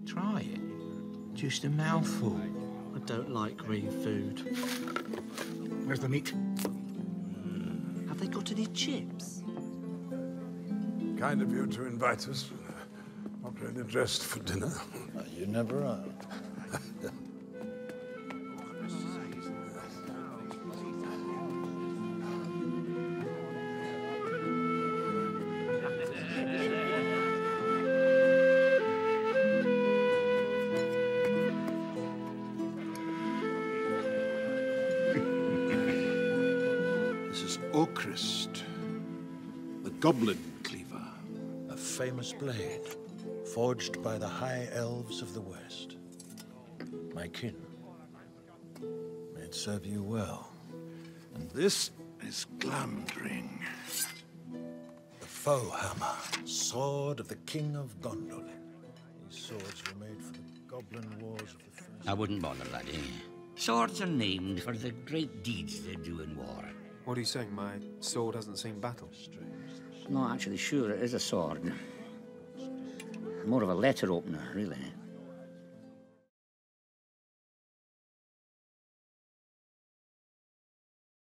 Try it. Just a mouthful. I don't like green food. Where's the meat? Have they got any chips? Kind of you to invite us. Not really dressed for dinner. You never are. This is Okrist, the Goblin Cleaver, a famous blade forged by the High Elves of the West. My kin. May it serve you well. And this is Glamdring, the foe hammer, sword of the King of Gondolin. These swords were made for the Goblin Wars of the First. I wouldn't bother, laddie. Swords are named for the great deeds they do in war. What are you saying? My sword hasn't seen battle? Not actually sure it is a sword. More of a letter opener, really.